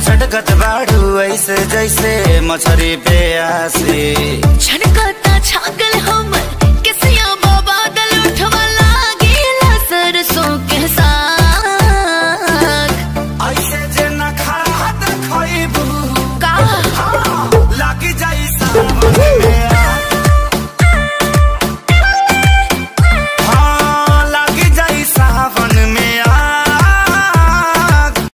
छटकत बाड़ू ऐसे जैसे मछरी पे आसे, छनकता छागल हो